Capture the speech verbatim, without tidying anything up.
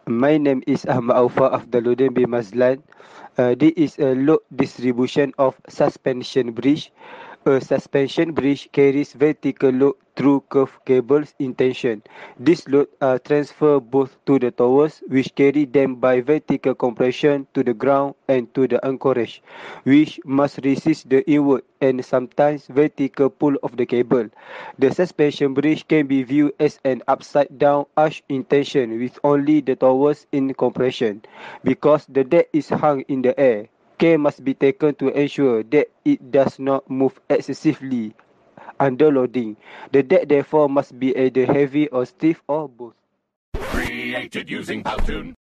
My name is Ahmad Aufa Afdaluddin bin Mazlan. Uh, this is a load distribution of suspension bridge. A suspension bridge carries vertical load through curved cables in tension. These loads are transferred both to the towers, which carry them by vertical compression to the ground, and to the anchorage, which must resist the inward and sometimes vertical pull of the cable. The suspension bridge can be viewed as an upside-down arch in tension with only the towers in compression. Because the deck is hung in the air, care must be taken to ensure that it does not move excessively under loading. The deck therefore must be either heavy or stiff or both. Created using Powtoon.